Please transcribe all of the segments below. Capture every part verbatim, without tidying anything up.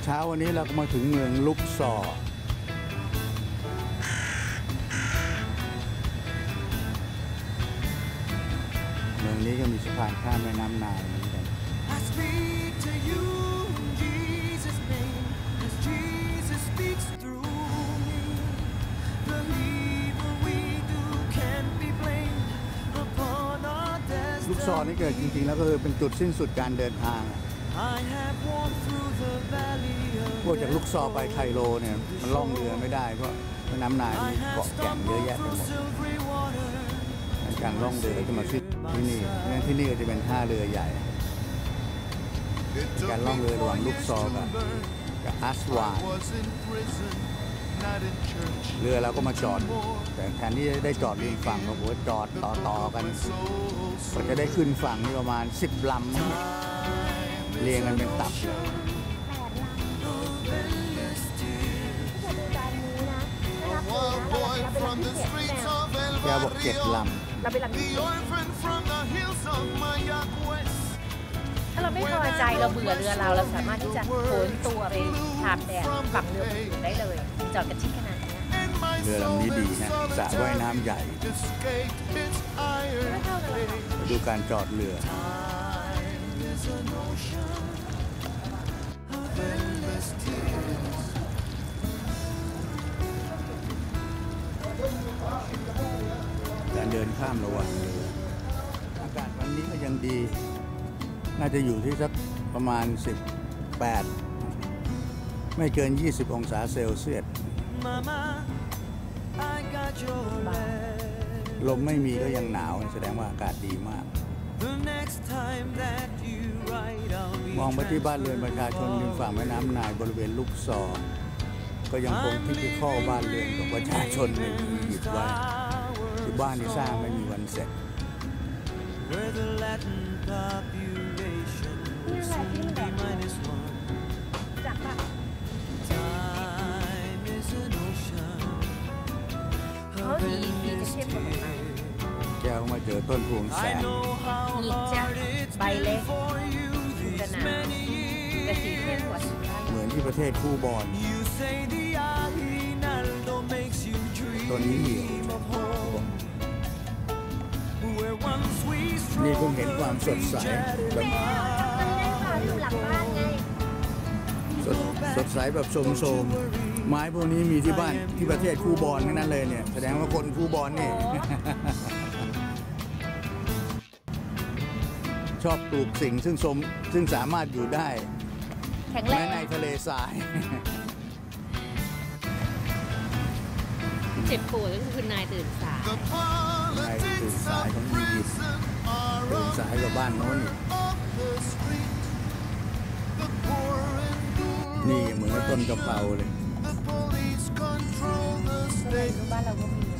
เช้าวันนี้เราก็มาถึงเมืองลุกซอร์เมืองนี้ก็มีสะพานข้ามแม่น้ำไนล์เหมือนกันลุกซอร์นี่เกิดจริงๆแล้วก็คือเป็นจุดสิ้นสุดการเดินทางพวกจากลุกซอร์ไปไคโรเนี่ยมันล่องเรือไม่ได้เพราะแม่น้ำไนล์มีเกาะแก่งเยอะแยะไปหมดในการล่องเรือก็จะมาที่นี่งั้นที่นี่ก็จะเป็นท่าเรือใหญ่การล่องเรือระหว่างลุกซอร์กับกับอัสวานเรือเราก็มาจอดแต่แทนที่จะได้จอดริมฝั่งเราโหจอดต่อๆกันก็จะได้ขึ้นฝั่งนี่ประมาณสิบลำเรียงกันเป็นตับแกบอกเจ็ดลำเราไปลำที่ถ้าเราไม่พอใจเราเบื่อเรือเราเราสามารถที่จะโผล่ตัวไปทางแดนฝั่งเรืออื่นได้เลยจอดกันที่ขนาดนี้เรือลำนี้ดีนะสระว่ายน้ำใหญ่มาดูการจอดเรือการเดินข้ามระหว่างเรืออากาศวันนี้ก็ยังดีน่าจะอยู่ที่สักประมาณสิบแปดไม่เกินยี่สิบองศาเซลเซียสลมไม่มีก็ยังหนาวแสดงว่าอากาศดีมากมองไปที่บ้านเรือนประชาชนริมฝั่งแม่น้ำไนล์บริเวณลุกซอร์ก็ยังคงที่ที่ข้อบ้านเรือนของประชาชนในอียิปต์ไว้ที่บ้านที่สร้างไม่มีวันเสร็จเขาดีดีจะเข้มกว่าไหนแก้วมาเจอต้นพวงแสนหยิกจ้ะใบเล็กถุงกระหนาแต่สีเข้มกว่าเหมือนที่ประเทศคูบอนตัวนี้เหี่ยวนี่เพิ่งเห็นความสดใสแบบสดสดใสแบบโสมๆไม้พวกนี้มีที่บ้านที่ประเทศคูบอนนั่นเลยเนี่ยแสดงว่าคนคูบอนนี่ชอบปลูกสิ่งซึ่งสมซึ่งสามารถอยู่ได้แม้ในทะเลทรายเจ็บปวดก็คือนายตื่นสายนายตื่นสายของอียิปต์ตื่นสายกว่าบ้านโน้นนี่เหมือนต้นกะเพราเลยบ้านเราก็มี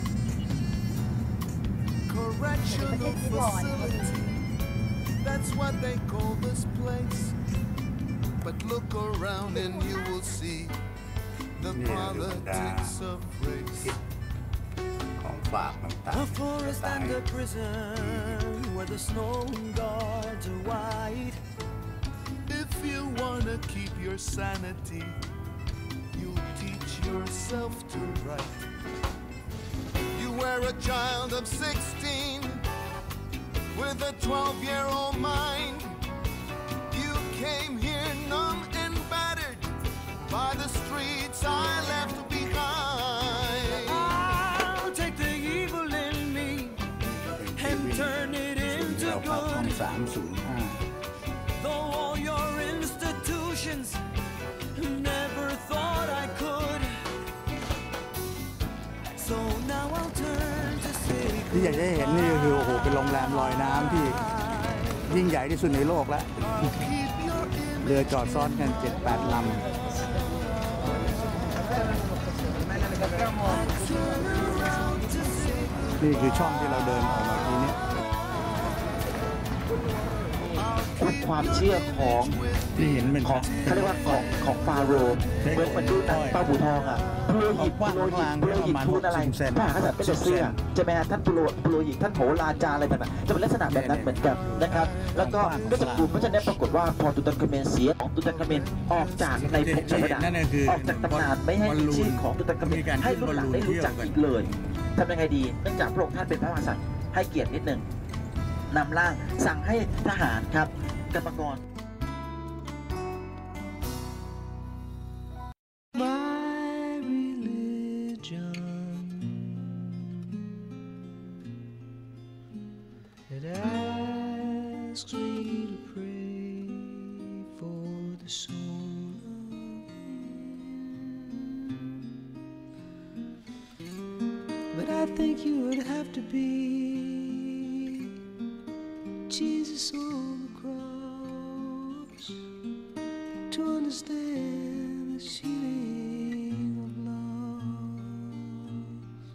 ประเทศที่บ่อน That's what they call this place. But look around and you will see the politics of race. A forest and a prison where the snow guards are white. If you wanna keep your sanity, you teach yourself to write. You were a child of sixteen.With a twelve-year-old mind, you came here numb and battered by the streets I left behind. I'll take the evil in me and turn it into good. Though all your institutions never thought I could. So now I'll turn to city. ที่อยากจะเห็นนี่ก็คือโอ้โหเป็นโรงแรมลอยน้ำที่ยิ่งใหญ่ที่สุดในโลกแล้วเรือจอดซ้อนกัน เจ็ดแปด ลำนี่คือช่องที่เราเดินออกมาทีนี้ความเชื่อของที่เห็นเป็นของเขาเรียกว่าของของฟาโรห์เหมือนเหมือนดูหนังปลาบูทองอ่ะปุโรหิตปุโรหิตปุโรหิตทูลอะไรถ้าหากเป็นเสื้อจะเป็นท่านปุโรปุโรหิตท่านโหราจารย์อะไรต่างๆจะเป็นลักษณะแบบนั้นเหมือนกันนะครับแล้วก็ก็จะกลุ่มเพราะฉะนั้นปรากฏว่าพอตุตันคาเมนเสียของตุตันคาเมนออกจากในภพชนดาออกจากตำนานไม่ให้มีชื่อของตุตันคาเมนให้รุ่นหลังได้รู้จักอีกเลยทำยังไงดีเนื่องจากพระองค์ท่านเป็นพระมหากษัตริย์ให้เกียรตินิดหนึ่งนำร่างสั่งให้ทหารครับกรรมกร It asks me to pray for the soul of But I think you would have to be Jesus on the cross to understand the feeling of love.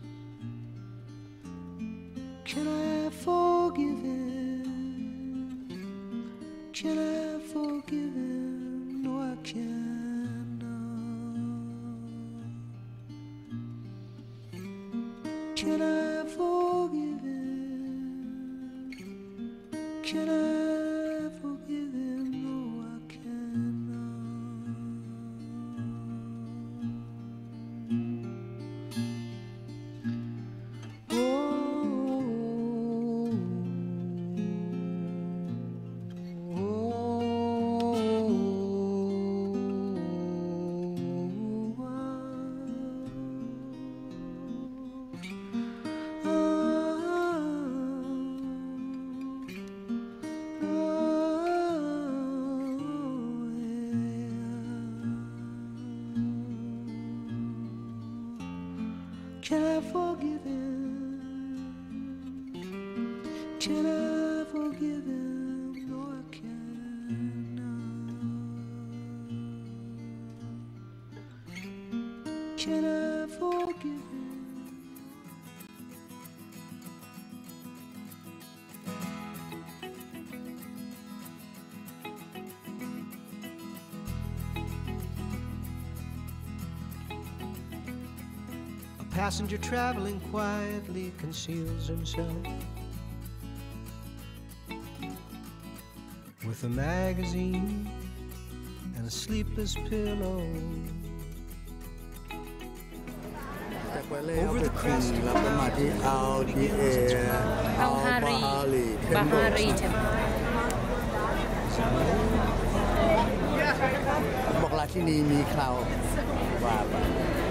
Can I forgive him? Can I forgive him? No, I cannot. Can I forgive him? Can I forgive him? No, I cannot. Can I forgive him? Can I forgive him? No, I cannot. Can I forgive him? Passenger traveling quietly conceals himself with a magazine and a sleepless pillow. จากไปเลยเอาไปขี่เราก็มาที่อัลดีเออัลบาฮารีบาฮารีเทมบอกราชินีมีเคราว่าไป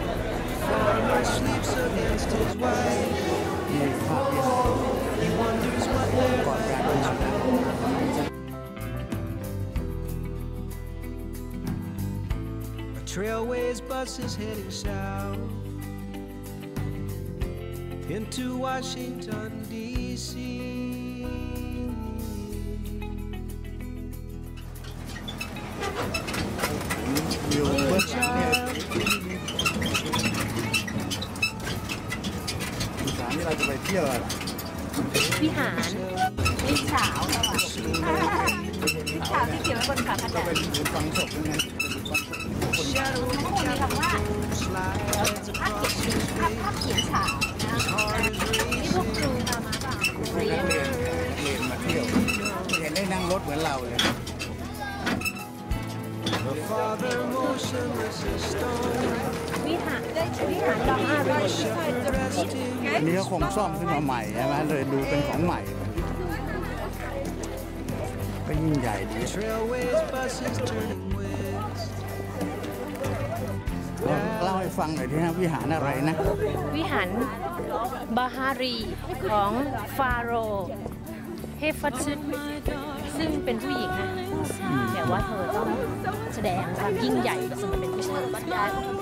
มีภาพที่ก่อนการเป็นชนะ A Trailways bus is heading south into Washington, D C วิวเบื้องหลังเนี่ยอีสานนี่เราจะไปเที่ยวอะไรวิหารลิชาวเราอะลิชาวที่เขียนไว้บนฝาผนังเป็นฟังศพยังไงเขาคงมีคำว่าภาพเขียนภาพภาพเขียนฉากนะนี่พวกครูมามาเปล่าครูนัเรียกนเรียนนักเรียนมาเที่ยวเห็นได้นั่งรถเหมือนเราเลยวิหารวิหารบาฮารีอันนี้ก็คงซ่อมขึ้นมาใหม่ใช่ไหมเลยดูเป็นของใหม่ก็ยิ่งใหญ่ดีเล่าให้ฟังหน่อยที่นะวิหารอะไรนะวิหารบาฮารีของฟาโรห์เฮฟัตซึซึ่งเป็นผู้หญิงนะแต่ว่าเธอต้องแสดงความยิ่งใหญ่สมกับเป็นผู้ชายบรรยาย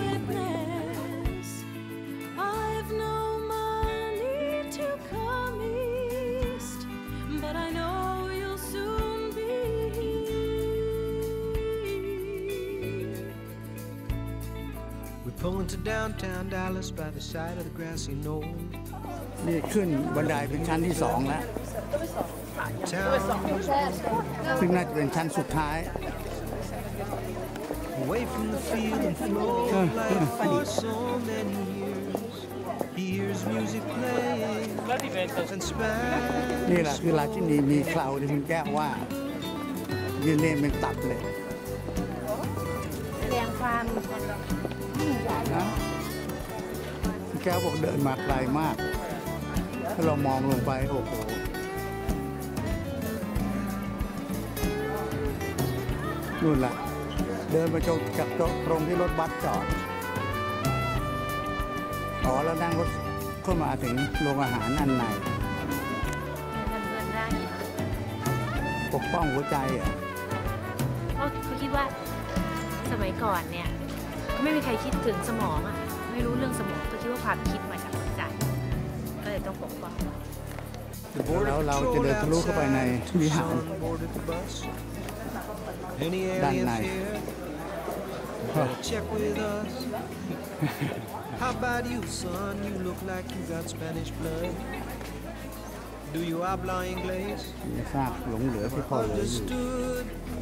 I've no money to come east, but I know you'll soon be here. We pull into downtown Dallas by the side of the grassy knoll. นี่ขึ้นบันไดเป็นชั้นที่สองแล้วซึ่งน่าจะเป็นชั้นสุดท้าย Away from the field and flow of life for so many years. He hears music playing and Spanish. นี่แหละคือราชินีมีเคราที่คุณแก้วว่ายืนเล่นเป็นตับเลยแสดงความยิ่งใหญ่นะคุณแก้วบอกเดินมาไกลมาก ถ้าเรามองลงไปโอ้โหนู่นแหละเดินมาจนจากตรงที่รถบัสจอดอ๋อแล้วนั่งรถเข้ามาถึงโรงอาหารอันในเพื่อนๆได้ปกป้องหัวใจอ่ะเพราะเขาคิดว่าสมัยก่อนเนี่ยไม่มีใครคิดถึงสมองอ่ะไม่รู้เรื่องสมองก็คิดว่าความคิดมาจากหัวใจก็เลยต้องปกป้องแล้วเราจะเดินทะลุเข้าไปในวิหาร Boarded the bus. Any That aliens night. here? Better check with us. How about you, son? You look like you got Spanish blood. Do you habla inglés? มีซากหลงเหลือที่พอเหลืออยู่ Understood.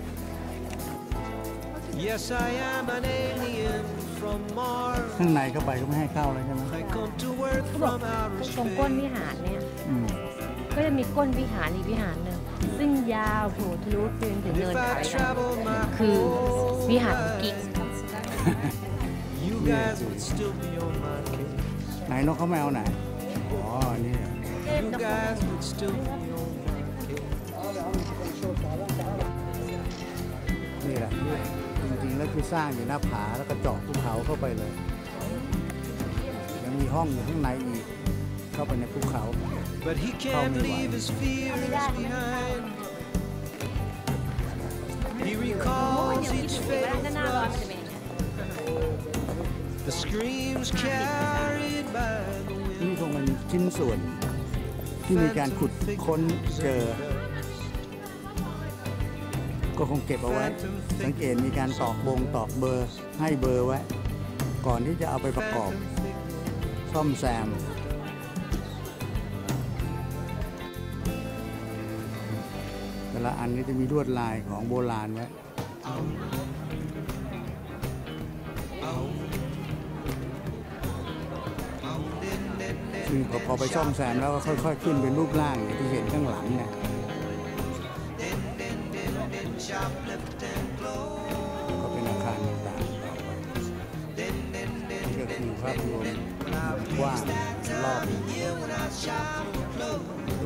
Yes, I am an alien from Mars. ข้างในเข้าไปก็ไม่ให้เข้าเลยใช่ไหม I come to earth เขาบอก from outer ตรงก้น space. วิหารเนี่ยอืมก็จะมีก้นวิหารอีกวิหารหนึ่งซึ่งยาวโผล่ทะลุไปจนถึงเนิน If เขา I เลยนะ travel my คือวิหาร whole กิ๊ก life, you guys would still be on my case. ไหนนกเขาแมวไหน อ๋อ นี่ You guys would still be on my case. นี่แหละ จริงๆ แล้วคือสร้างอยู่หน้าผาแล้วก็เจาะภูเขาเข้าไปเลย ยังมีห้องอยู่ข้างในอีก เข้าไปในภูเขา But he can't leave his fears behind. He recalls each ด้าน fatal หน้าร้อน thrust, จะเป็นอย่างนี้ the screams carried by the นี่ wind. คงเป็นชิ้นส่วน ที่มีการขุดค้นเจอ ก็คงเก็บเอาไว้ สังเกตมีการตอกบงตอกเบอร์ให้เบอร์ไว้ ก่อนที่จะเอาไปประกอบ ซ่อมแซม แต่ละอันนี้จะมีลวดลายของโบราณไว้ ซึ่งพอพอไปซ่อมแซมแล้วก็ค่อยๆ ขึ้นเป็นรูปร่างอย่างที่เห็นข้างหลังเนี่ย ก็เป็นอาคารต่างๆต่อไปนี่ก็คือภาพรวมกว้างรอบตัว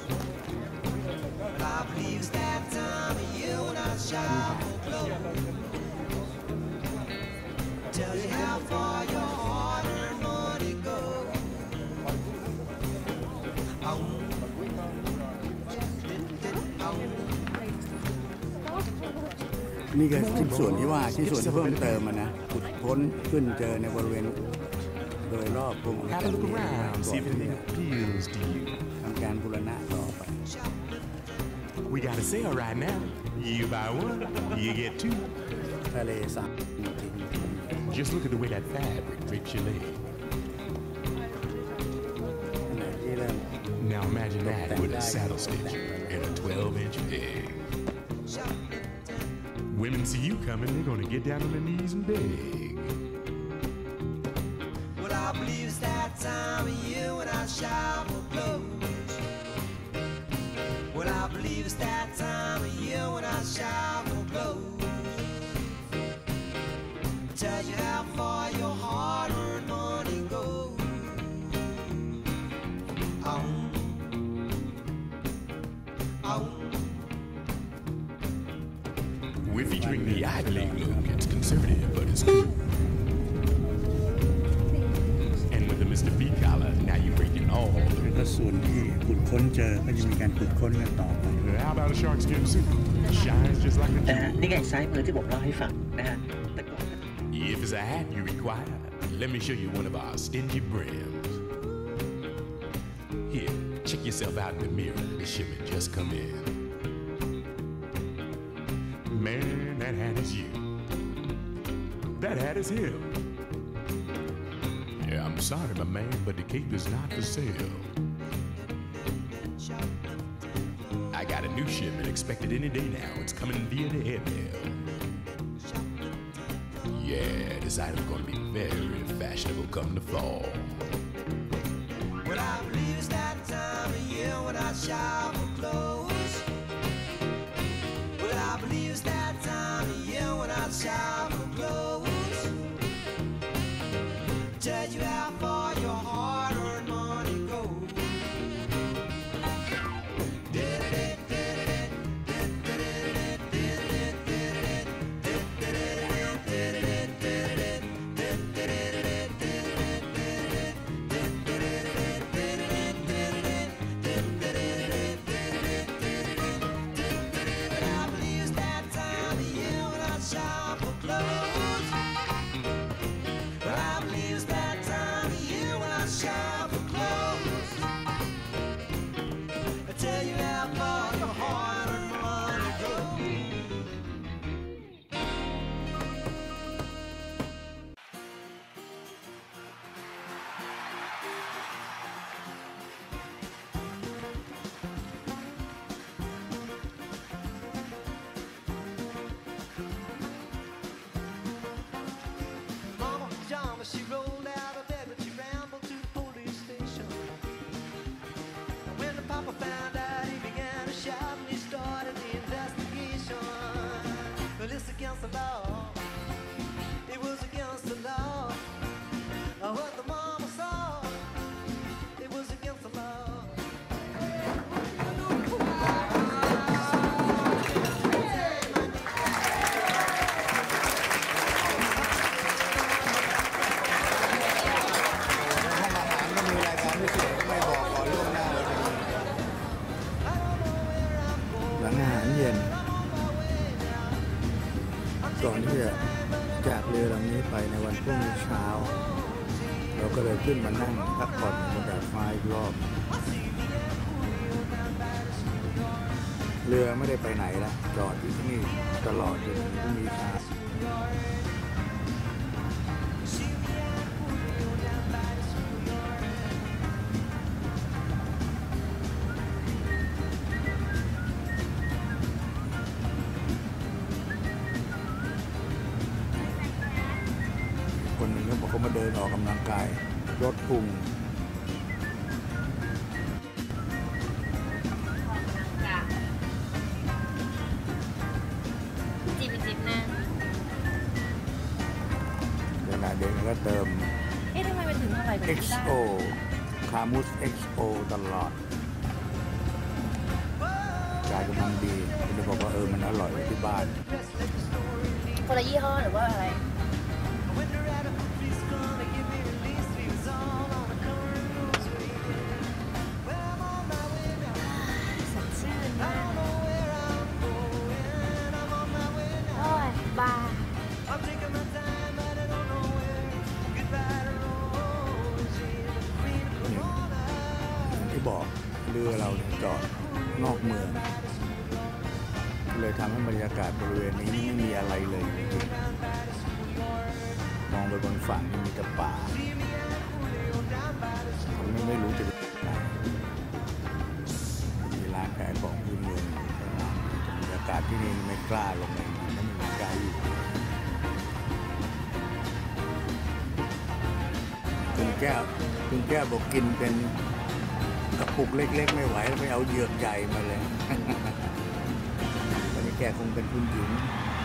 Tell you how far your hard-earned money goes. นี่ก็ชิ้นส่วนที่ว่าชิ้นส่วนที่เพิ่มเติมมานะขุดค้นขึ้นเจอในบริเวณโดยรอบกรุง Have a look around, see if anything appeals to you. ทำการบูรณะต่อไป We got a sale right now. You buy one, you get two. ทะเลสาบ Just look at the way that fabric drapes your leg. ขณะที่เริ่ม Now imagine that with a saddle stitch and a twelve inch peg. Women see you coming, they're gonna get down on their knees and beg. Well, I believe it's that time of year when our shower blows. Well, I believe it's that time of year when our shower blows. Tell you how far your hard-earned money goes. Oh. Oh. We're featuring the Ivy League look. It's conservative, but it's cool. And with the Mister Feet collar, now you're breaking all the แล้วก็ส่วนที่ขุดค้นเจอก็จะมีการขุดค้นกันต่อไป How about a shark skin suit? Shines just like a นะฮะ jewel. นี่ไงซ้ายมือที่ผมเล่าให้ฟังนะฮะแต่ก่อน If it's a hat you require, let me show you one of our stingy brims. Here, check yourself out in the mirror. The shipment just come in. Man, that hat is you. That hat is him. Yeah, I'm sorry, my man, but the cape is not for sale. got a new shipment expected any day now. It's coming via the airmail. Yeah, this item's gonna be very fashionable come the fall. Well, I believe it's that time of year when I shop for clothes. Well, I believe it's that time of year when I shop for clothes. Tell you how far your hard-earned money goes. She rolled out of bed, but she rambled to the police station. When the papa found out, he began to shout and he started the investigation. But it's against the law. It was against the law. What the mama saw, it was against the law. ก่อนที่จะจากเรือลำนี้ไปในวันพรุ่งนี้เช้าเราก็เลยขึ้นมานั่งพักผ่อนบนดาดฟ้าอีกรอบเรือไม่ได้ไปไหนละจอดอยู่ที่นี่ตลอดจนถึงพรุ่งนี้เช้าคนหนึ่งก็บอกเขามาเดินออกกำลังกายลดพุงจิบจิบนะเดินหน้าเดินก็เติมเอ๊ะทำไมมันถึงเท่าไหร่เอ็กซ์ โอ คามูส เอ็กซ์ โอ ตลอดกายกำลังดีคุณจะบอกว่าเออมันอร่อยที่บ้านคนละยี่ห้อหรือว่าอะไรที่บอกเรือเราเนี่ยจอดนอกเมืองเลยทำให้บรรยากาศบริเวณนี้ไม่มีอะไรเลยจริงๆมองไปบนฝั่งมีแต่ป่าผมไม่ไม่รู้จะไปไหนมีร้านขายของพื้นเมืองบรรยากาศที่นี่ไม่กล้าลงไปไม่มีกล้าอยู่คุณแก้วคุณแก้วบอกกินเป็นกระปุกเล็กๆไม่ไหวไปเอาเหยือกใหญ่มาเลยตอนนี้แกคงเป็นคุณหญิง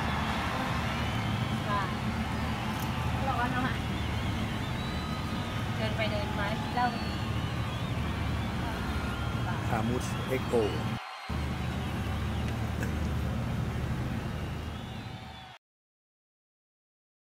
ร้อนเนาะเดินไปเดินมาเล่าคามูส เอ็กซ์ โอ